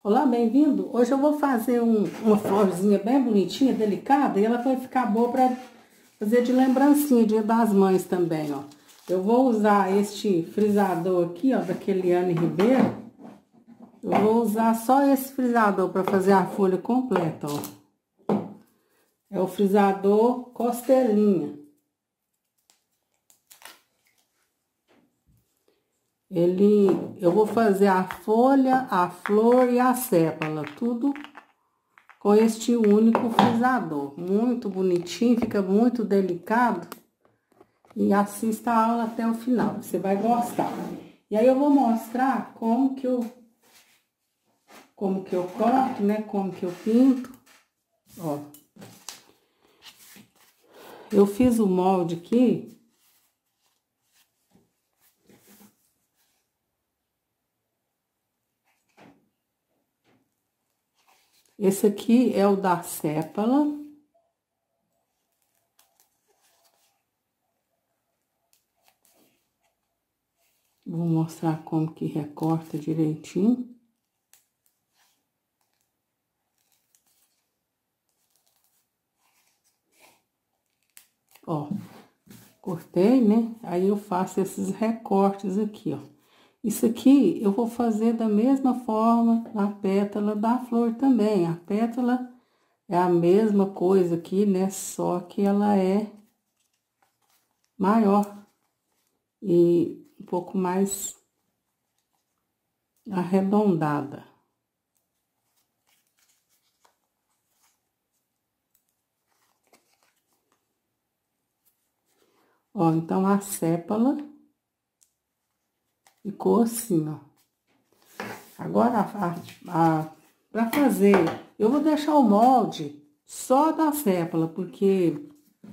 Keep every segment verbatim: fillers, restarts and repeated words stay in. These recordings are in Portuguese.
Olá, bem-vindo. Hoje eu vou fazer um, uma florzinha bem bonitinha, delicada, e ela vai ficar boa para fazer de lembrancinha, Dia das Mães também, ó. Eu vou usar este frisador aqui, ó, da Keliane Ribeiro. Eu vou usar só esse frisador para fazer a folha completa, ó. É o frisador Costelinha. Ele, eu vou fazer a folha, a flor e a sépala, tudo com este único frisador. Muito bonitinho, fica muito delicado. E assista a aula até o final, você vai gostar. E aí eu vou mostrar como que eu, como que eu corto, né, como que eu pinto, ó. Eu fiz o molde aqui. Esse aqui é o da sépala. Vou mostrar como que recorta direitinho. Ó, cortei, né? Aí eu faço esses recortes aqui, ó. Isso aqui eu vou fazer da mesma forma na pétala da flor também. A pétala é a mesma coisa aqui, né? Só que ela é maior e um pouco mais arredondada. Ó, então a sépala ficou assim, ó. Agora, a, a, para fazer, eu vou deixar o molde só da sépala, porque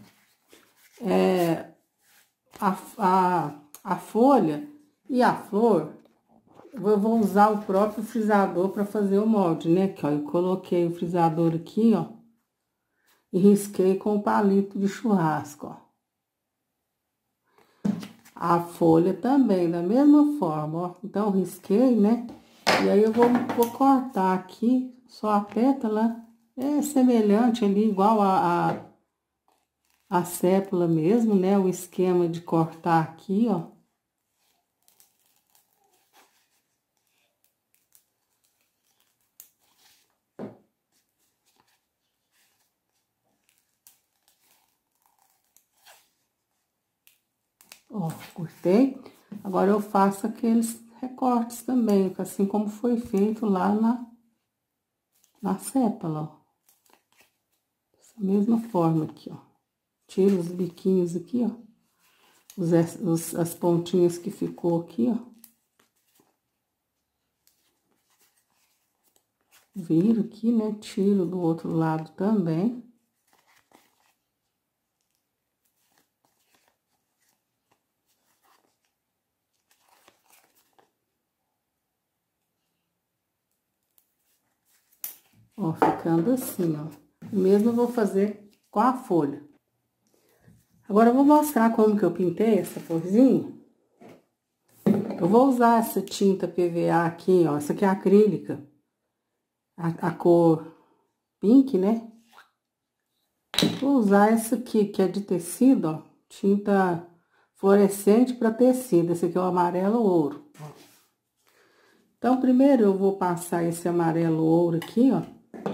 é, a, a, a folha e a flor, eu vou usar o próprio frisador para fazer o molde, né? Aqui, ó, eu coloquei o frisador aqui, ó, e risquei com o palito de churrasco, ó. A folha também, da mesma forma, ó. Então, risquei, né? E aí, eu vou, vou cortar aqui, só a pétala, é semelhante ali, igual a, a, a sépala mesmo, né? O esquema de cortar aqui, ó. Ó, cortei. Agora, eu faço aqueles recortes também, assim como foi feito lá na, na sépala, ó. Dessa mesma forma aqui, ó. Tiro os biquinhos aqui, ó. Os, os, as pontinhas que ficou aqui, ó. Viro aqui, né? Tiro do outro lado também. Ó, ficando assim, ó. O mesmo eu vou fazer com a folha. Agora, eu vou mostrar como que eu pintei essa florzinha. Eu vou usar essa tinta P V A aqui, ó. Essa aqui é acrílica. A, a cor pink, né? Vou usar essa aqui, que é de tecido, ó. Tinta fluorescente para tecido. Esse aqui é o amarelo ouro. Então, primeiro eu vou passar esse amarelo ouro aqui, ó.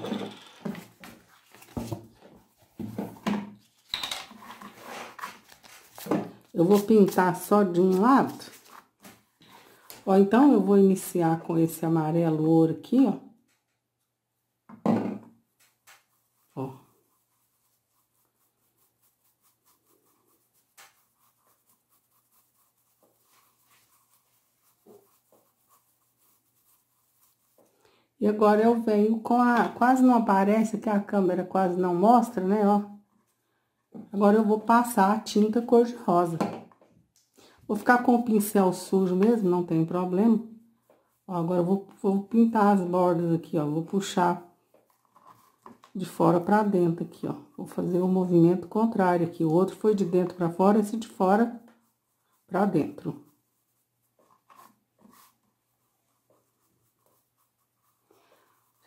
Eu vou pintar só de um lado. Ó, então, eu vou iniciar com esse amarelo ouro aqui, ó. Ó. E agora eu venho com a... Quase não aparece, que a câmera quase não mostra, né, ó. Agora eu vou passar a tinta cor-de-rosa. Vou ficar com o pincel sujo mesmo, não tem problema. Ó, agora eu vou, vou pintar as bordas aqui, ó. Vou puxar de fora pra dentro aqui, ó. Vou fazer o movimento contrário aqui. O outro foi de dentro pra fora, esse de fora pra dentro.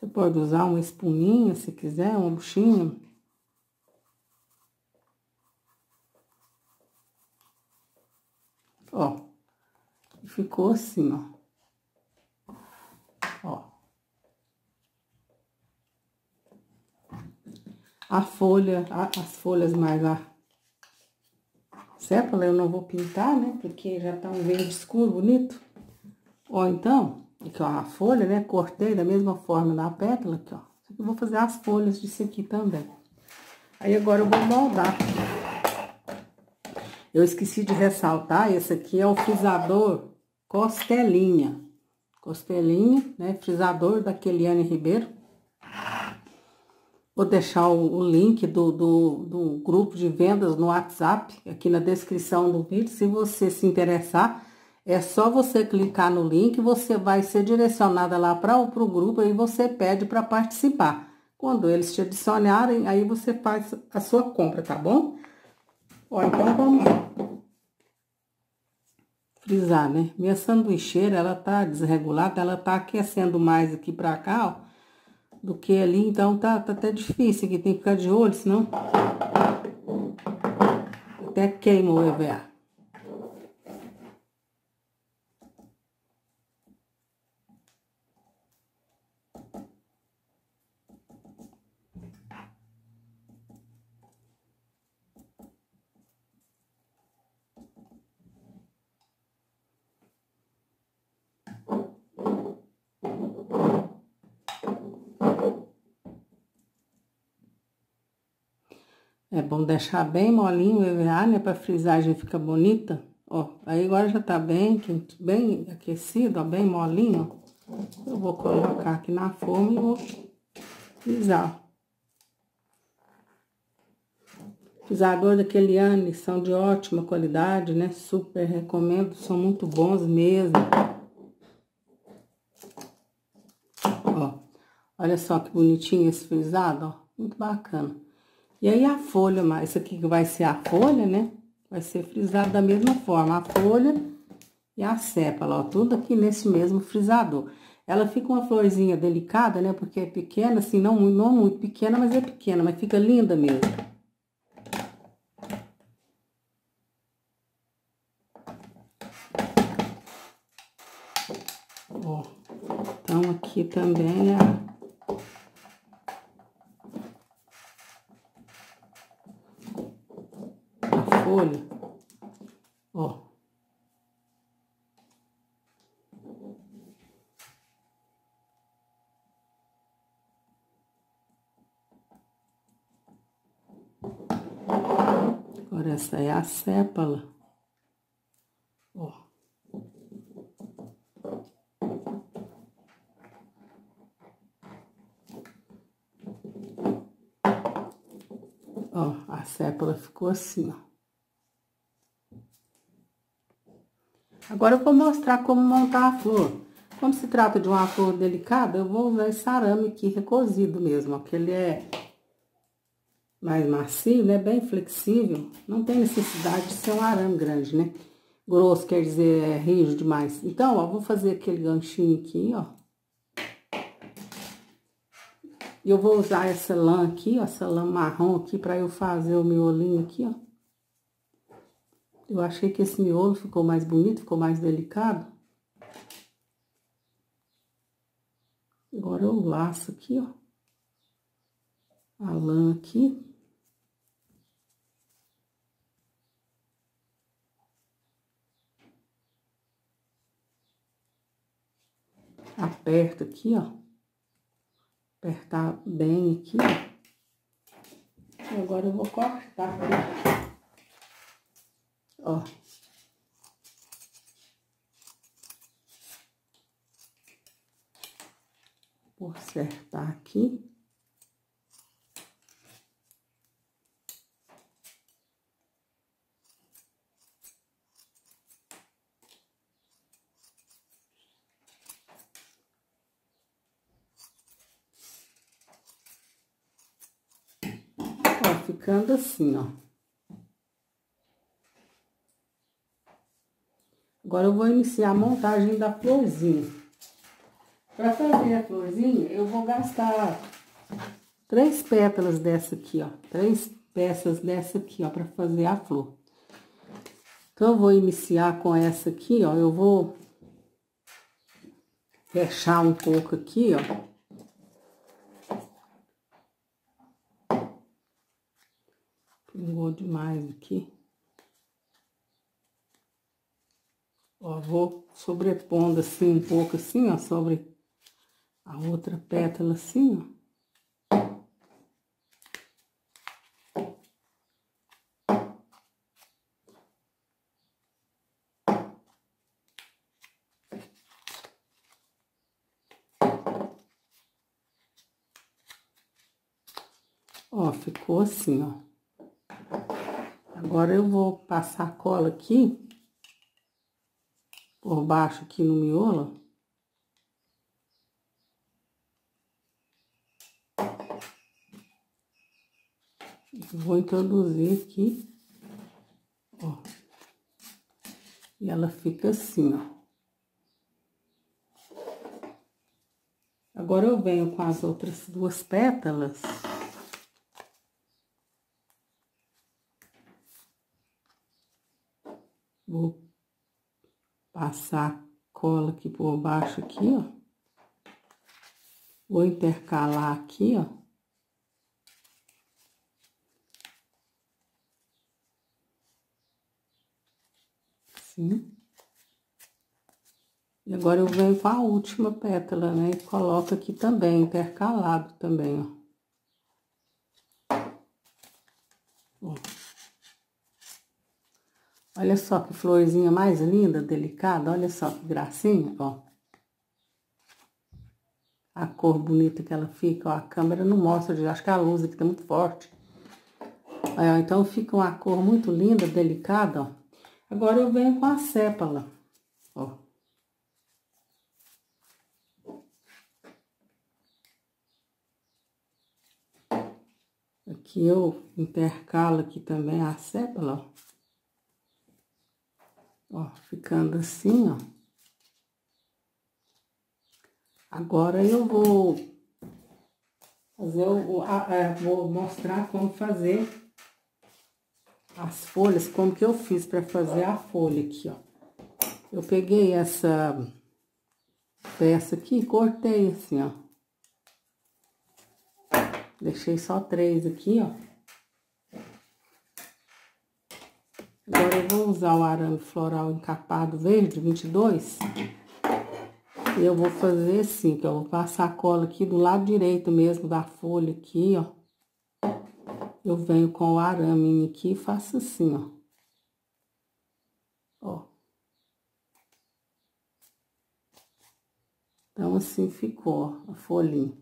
Você pode usar uma espuminha, se quiser, uma buchinha. Ó, ficou assim, ó. Ó. A folha, a, as folhas mais a sépala eu não vou pintar, né? Porque já tá um verde escuro, bonito. Ó, então, aqui ó, a folha, né? Cortei da mesma forma da pétala, aqui ó. Eu vou fazer as folhas disso aqui também. Aí agora eu vou moldar. Eu esqueci de ressaltar, esse aqui é o frisador Costelinha. Costelinha, né? Frisador da Keliane Ribeiro. Vou deixar o, o link do, do, do grupo de vendas no WhatsApp aqui na descrição do vídeo. Se você se interessar, é só você clicar no link, você vai ser direcionada lá para o grupo e você pede para participar. Quando eles te adicionarem, aí você faz a sua compra, tá bom? Ó, então vamos frisar, né? Minha sanduicheira, ela tá desregulada, ela tá aquecendo mais aqui pra cá, ó, do que ali, então tá, tá até difícil aqui, tem que ficar de olho, senão até queima o E V A. É bom deixar bem molinho o E V A, né? Pra frisagem ficar bonita. Ó, aí agora já tá bem quente, bem aquecido, ó, bem molinho. Eu vou colocar aqui na forma e vou frisar. Frisador da Keliane são de ótima qualidade, né? Super recomendo, são muito bons mesmo. Ó, olha só que bonitinho esse frisado, ó, muito bacana. E aí a folha, mas isso aqui que vai ser a folha, né? Vai ser frisado da mesma forma, a folha e a sépala, ó, tudo aqui nesse mesmo frisador. Ela fica uma florzinha delicada, né? Porque é pequena, assim, não, não muito pequena, mas é pequena, mas fica linda mesmo. Ó, então aqui também é a folha, ó. Agora essa é a sépala, ó. Ó, a sépala ficou assim, ó. Agora eu vou mostrar como montar a flor. Como se trata de uma flor delicada, eu vou usar esse arame aqui recozido mesmo, ó, que ele é mais macio, né, bem flexível. Não tem necessidade de ser um arame grande, né? Grosso quer dizer é rígido demais. Então, ó, vou fazer aquele ganchinho aqui, ó. E eu vou usar essa lã aqui, ó, essa lã marrom aqui, pra eu fazer o miolinho aqui, ó. Eu achei que esse miolo ficou mais bonito, ficou mais delicado. Agora eu laço aqui, ó. A lã aqui. Aperto aqui, ó. Apertar bem aqui, ó. E agora eu vou cortar aqui. Ó. Vou acertar aqui. Ó, ficando assim, ó. Agora eu vou iniciar a montagem da florzinha. Para fazer a florzinha, eu vou gastar três pétalas dessa aqui, ó. Três peças dessa aqui, ó, para fazer a flor. Então, eu vou iniciar com essa aqui, ó. Eu vou fechar um pouco aqui, ó. Pingou demais aqui. Ó, vou sobrepondo assim um pouco assim, ó, sobre a outra pétala assim, ó. Ó, ficou assim, ó. Agora eu vou passar a cola aqui, por baixo aqui no miolo. Vou introduzir aqui, ó. E ela fica assim, ó. Agora eu venho com as outras duas pétalas. Vou passar cola aqui por baixo aqui, ó. Vou intercalar aqui, ó. Assim. E agora eu venho com a última pétala, né? E coloco aqui também, intercalado também, ó. Ó. Olha só que florzinha mais linda, delicada. Olha só que gracinha, ó. A cor bonita que ela fica, ó. A câmera não mostra, eu acho que a luz aqui tá muito forte. Ó, então fica uma cor muito linda, delicada, ó. Agora eu venho com a sépala, ó. Aqui eu intercalo aqui também a sépala, ó. Ó, ficando assim, ó. Agora eu vou fazer o, a, a, vou mostrar como fazer as folhas, como que eu fiz para fazer a folha aqui, ó. Eu peguei essa peça aqui e cortei assim, ó. Deixei só três aqui, ó. Agora eu vou usar o arame floral encapado verde vinte e dois. E eu vou fazer assim, que eu vou passar a cola aqui do lado direito mesmo da folha aqui, ó. Eu venho com o arame aqui e faço assim, ó. Ó. Então, assim ficou, ó, a folhinha.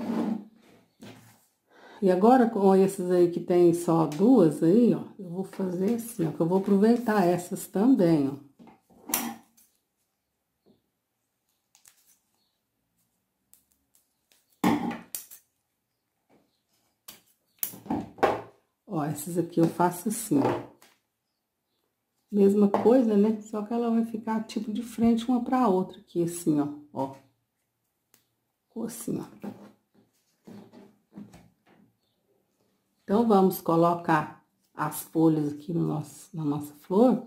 E agora, com esses aí que tem só duas aí, ó, eu vou fazer assim, ó, que eu vou aproveitar essas também, ó. Ó, essas aqui eu faço assim, ó. Mesma coisa, né? Só que ela vai ficar tipo de frente uma pra outra aqui, assim, ó, ó. Ficou assim, ó. Então, vamos colocar as folhas aqui no nosso, na nossa flor.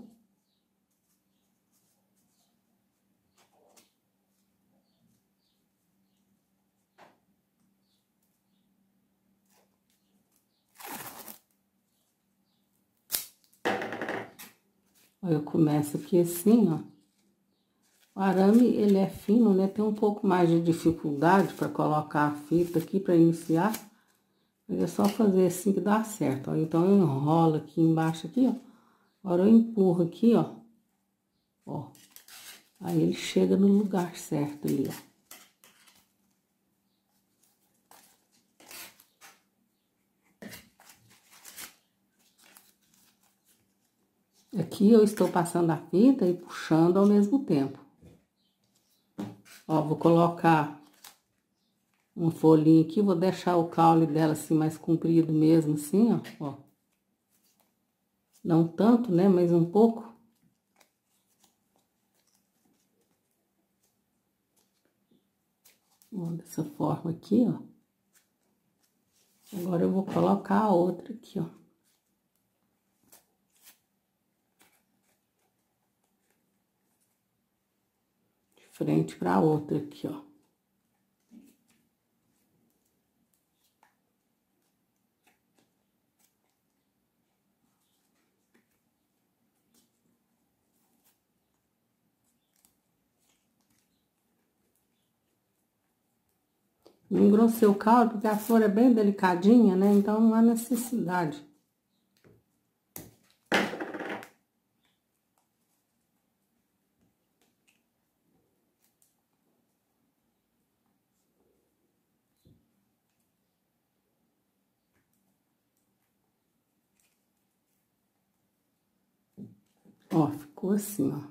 Eu começo aqui assim, ó. O arame, ele é fino, né? Tem um pouco mais de dificuldade para colocar a fita aqui para iniciar. Mas é só fazer assim que dá certo, ó. Então, eu enrolo aqui embaixo, aqui, ó. Agora eu empurro aqui, ó. Ó. Aí ele chega no lugar certo ali, ó. Aqui eu estou passando a fita e puxando ao mesmo tempo. Ó, vou colocar uma folhinha aqui, vou deixar o caule dela assim mais comprido mesmo, assim, ó, ó. Não tanto, né, mas um pouco. Ó, dessa forma aqui, ó. Agora eu vou colocar a outra aqui, ó. De frente pra outra aqui, ó. Não engrossei o caldo, porque a flor é bem delicadinha, né? Então, não há necessidade. Ó, ficou assim, ó.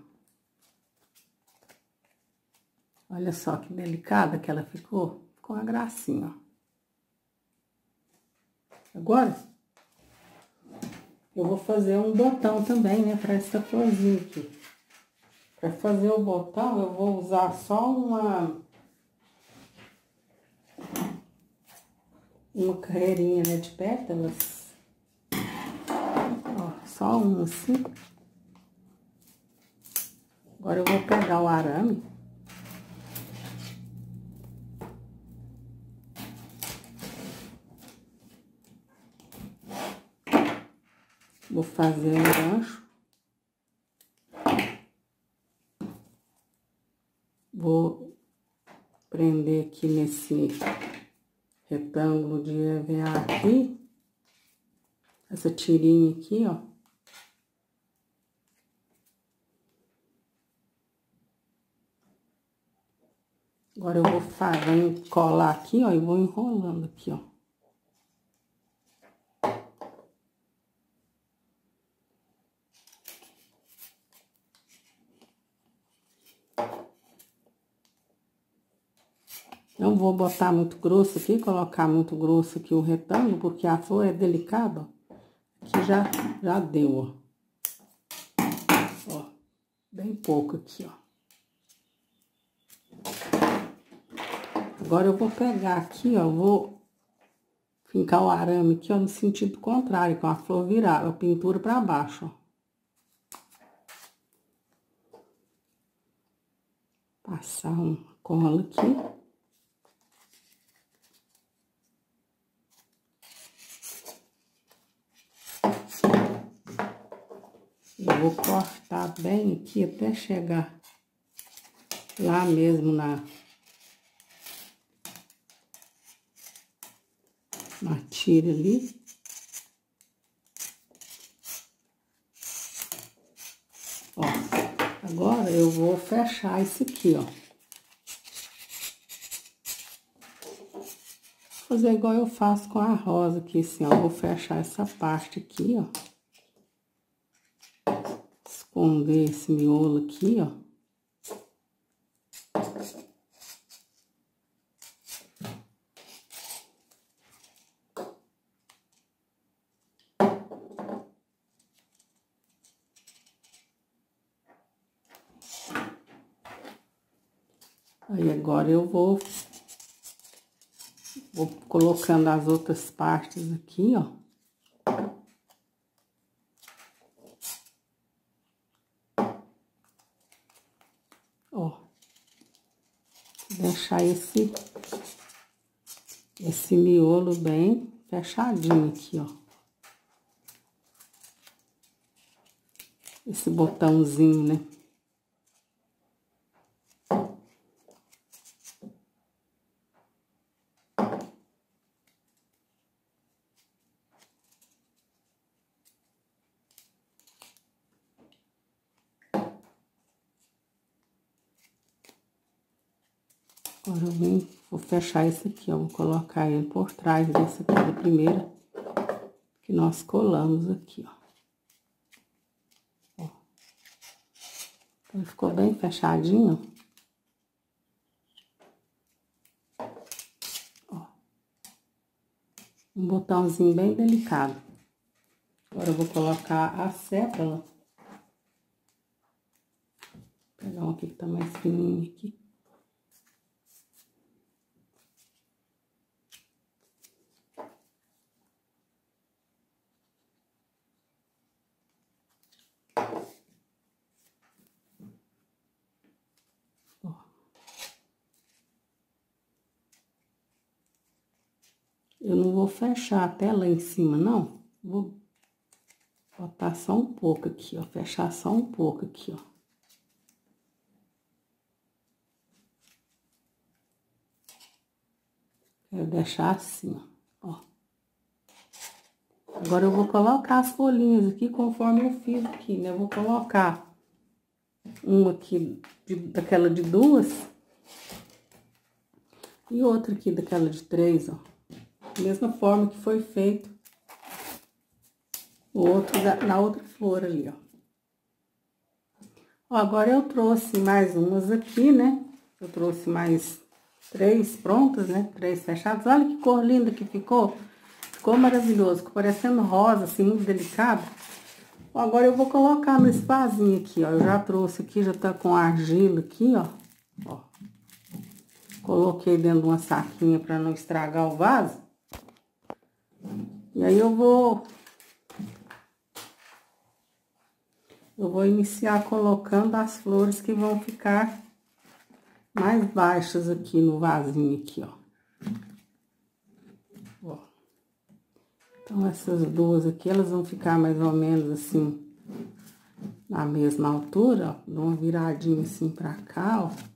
Olha só que delicada que ela ficou. Ficou uma gracinha, ó. Agora, eu vou fazer um botão também, né, pra essa florzinha aqui. Pra fazer o botão, eu vou usar só uma... Uma carreirinha, né, de pétalas. Ó, só uma assim. Agora eu vou pegar o arame. Vou fazer um gancho. Vou prender aqui nesse retângulo de E V A aqui. Essa tirinha aqui, ó. Agora eu vou fazer, colar aqui, ó, e vou enrolando aqui, ó. Não vou botar muito grosso aqui, colocar muito grosso aqui o retângulo, porque a flor é delicada, ó. Aqui já, já deu, ó. Ó, bem pouco aqui, ó. Agora eu vou pegar aqui, ó, vou fincar o arame aqui, ó, no sentido contrário, com a flor virada, a pintura pra baixo, ó. Passar um cola aqui. Eu vou cortar bem aqui até chegar lá mesmo na, na tira ali. Ó, agora eu vou fechar isso aqui, ó. Vou fazer igual eu faço com a rosa aqui, assim, ó. Vou fechar essa parte aqui, ó. Esconder esse miolo aqui, ó. Aí agora eu vou, vou colocando as outras partes aqui, ó. Ó. Deixar esse, esse miolo bem fechadinho aqui, ó. Esse botãozinho, né? Agora eu vim, vou fechar esse aqui, ó. Vou colocar ele por trás desse aqui da primeira que nós colamos aqui, ó. Ó. Então, ficou bem fechadinho. Ó. Um botãozinho bem delicado. Agora eu vou colocar a sépala. Vou pegar um aqui que tá mais fininho aqui. Eu não vou fechar até lá em cima, não. Vou botar só um pouco aqui, ó. Fechar só um pouco aqui, ó. Quero deixar assim, ó. Agora eu vou colocar as folhinhas aqui conforme eu fiz aqui, né? Eu vou colocar uma aqui de, daquela de duas e outra aqui daquela de três, ó. Mesma forma que foi feito o outro da, na outra flor ali, ó. Ó, agora eu trouxe mais umas aqui, né? Eu trouxe mais três prontas, né? Três fechadas. Olha que cor linda que ficou. Ficou maravilhoso. Ficou parecendo rosa, assim, muito delicado. Ó, agora eu vou colocar nesse vasinho aqui, ó. Eu já trouxe aqui, já tá com argila aqui, ó. Ó. Coloquei dentro de uma saquinha pra não estragar o vaso. E aí eu vou... Eu vou iniciar colocando as flores que vão ficar mais baixas aqui no vasinho aqui, ó. Ó. Então, essas duas aqui, elas vão ficar mais ou menos assim, na mesma altura, ó. Dou uma viradinha assim pra cá, ó.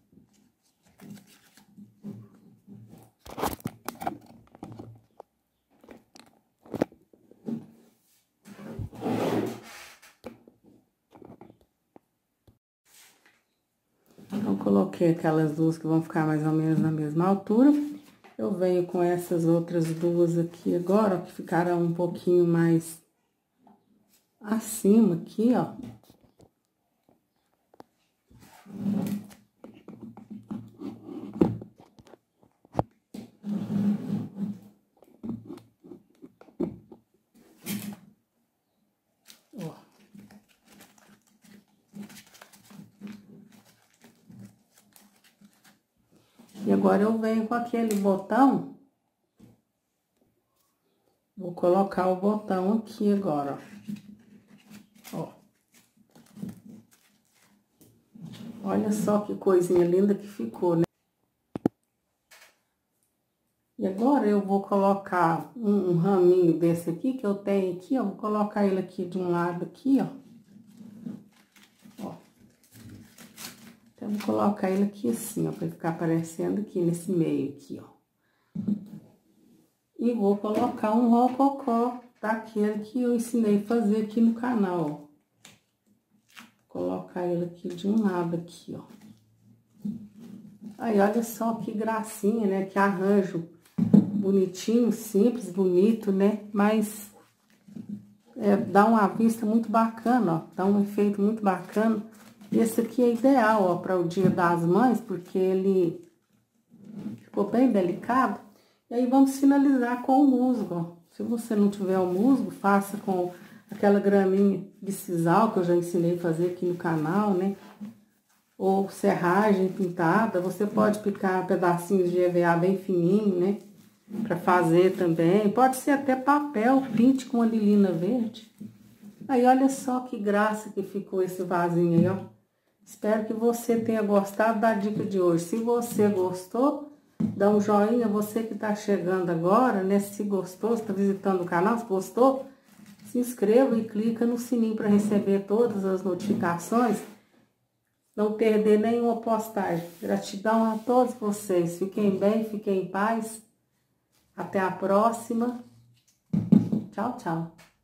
Então, coloquei aquelas duas que vão ficar mais ou menos na mesma altura. Eu venho com essas outras duas aqui agora, ó, que ficaram um pouquinho mais acima aqui, ó. Ó. E agora eu venho com aquele botão, vou colocar o botão aqui agora, ó. Ó. Olha só que coisinha linda que ficou, né? E agora eu vou colocar um, um raminho desse aqui, que eu tenho aqui, ó. Vou colocar ele aqui de um lado aqui, ó. Ó. Então, vou colocar ele aqui assim, ó, pra ficar aparecendo aqui nesse meio aqui, ó. E vou colocar um rococó daquele que eu ensinei a fazer aqui no canal, ó. Colocar ele aqui de um lado aqui, ó. Aí, olha só que gracinha, né? Que arranjo bonitinho, simples, bonito, né? Mas é, dá uma vista muito bacana, ó. Dá um efeito muito bacana. Esse aqui é ideal, ó, para o Dia das Mães, porque ele ficou bem delicado. E aí, vamos finalizar com o musgo, ó. Se você não tiver o musgo, faça com aquela graminha de sisal que eu já ensinei a fazer aqui no canal, né? Ou serragem pintada. Você pode picar pedacinhos de E V A bem fininho, né? Pra fazer também. Pode ser até papel, pinte com a lilina verde. Aí, olha só que graça que ficou esse vasinho aí, ó. Espero que você tenha gostado da dica de hoje. Se você gostou, dá um joinha. Você que tá chegando agora, né? Se gostou, se tá visitando o canal, se gostou, se inscreva e clica no sininho para receber todas as notificações. Não perder nenhuma postagem. Gratidão a todos vocês. Fiquem bem, fiquem em paz. Até a próxima. Tchau, tchau.